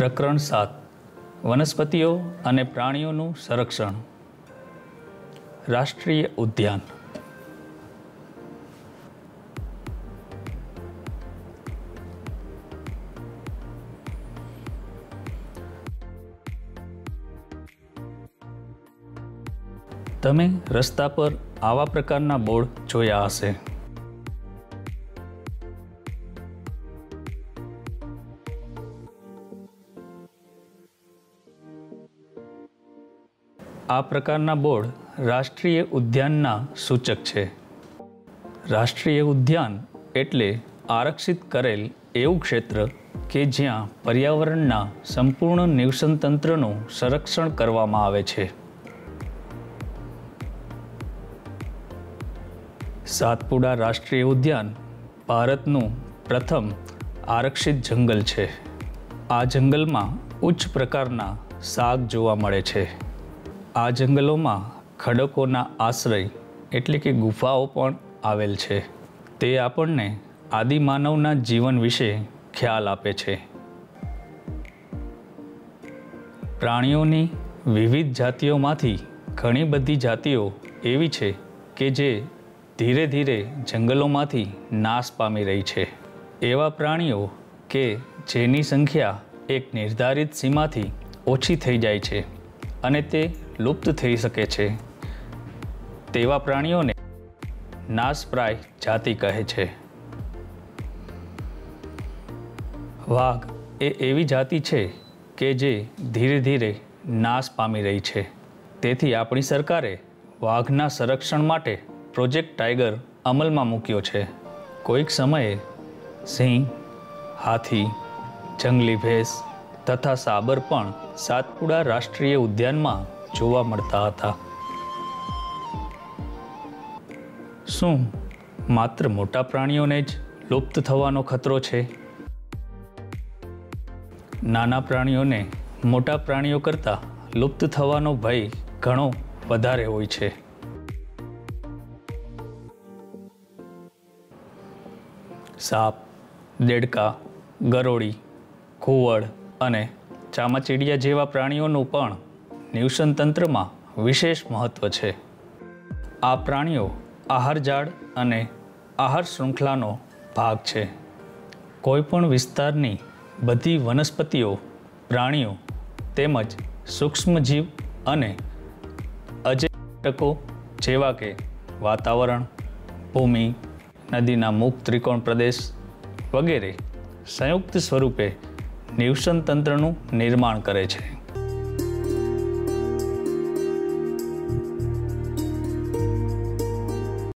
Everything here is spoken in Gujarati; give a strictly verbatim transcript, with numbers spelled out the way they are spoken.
પ્રકરણ સાત વનસ્પતિઓ અને પ્રાણીઓનું સંરક્ષણ. રાષ્ટ્રીય ઉદ્યાન. તમે રસ્તા પર આવા પ્રકારના બોર્ડ જોયા હશે. આ પ્રકારના બોર્ડ રાષ્ટ્રીય ઉદ્યાનના સૂચક છે. રાષ્ટ્રીય ઉદ્યાન એટલે આરક્ષિત કરેલ એવું ક્ષેત્ર કે જ્યાં પર્યાવરણના સંપૂર્ણ નિવસનતંત્રનું સંરક્ષણ કરવામાં આવે છે. સાતપુડા રાષ્ટ્રીય ઉદ્યાન ભારતનું પ્રથમ આરક્ષિત જંગલ છે. આ જંગલમાં ઉચ્ચ પ્રકારના સાગ જોવા મળે છે. આ જંગલોમાં ખડકોના આશ્રય એટલે કે ગુફાઓ પણ આવેલ છે. તે આપણને આદિમાનવના જીવન વિશે ખ્યાલ આપે છે. પ્રાણીઓની વિવિધ જાતિઓમાંથી ઘણી બધી જાતિઓ એવી છે કે જે ધીરે ધીરે જંગલોમાંથી નાશ પામી રહી છે. એવા પ્રાણીઓ કે જેની સંખ્યા એક નિર્ધારિત સીમાથી ઓછી થઈ જાય છે અને તે લુપ્ત થઈ શકે છે, તેવા પ્રાણીઓને નાશપ્રાય જાતિ કહે છે. વાઘ એ એવી જાતિ છે કે જે ધીરે ધીરે નાશ પામી રહી છે. તેથી આપણી સરકારે વાઘના સંરક્ષણ માટે પ્રોજેક્ટ ટાઈગર અમલમાં મૂક્યો છે. કોઈક સમયે સિંહ, હાથી, જંગલી ભેંસ તથા સાબર પણ સાતપુડા રાષ્ટ્રીય ઉદ્યાનમાં જોવા મળતા હતા. શું માત્ર મોટા પ્રાણીઓને જ લુપ્ત થવાનો ખતરો છે? નાના પ્રાણીઓને મોટા પ્રાણીઓ કરતાં લુપ્ત થવાનો ભય ઘણો વધારે હોય છે. સાપ, દેડકા, ગરોળી, ઘુવડ અને ચામાચીડિયા જેવા પ્રાણીઓનું પણ નિવસન તંત્રમાં વિશેષ મહત્વ છે. આ પ્રાણીઓ આહાર ઝાડ અને આહાર શૃંખલાનો ભાગ છે. કોઈપણ વિસ્તારની બધી વનસ્પતિઓ, પ્રાણીઓ તેમજ સૂક્ષ્મજીવ અને અજૈવ ઘટકો જેવા કે વાતાવરણ, ભૂમિ, નદીના મુખ ત્રિકોણ પ્રદેશ વગેરે સંયુક્ત સ્વરૂપે નિવસન તંત્રનું નિર્માણ કરે છે.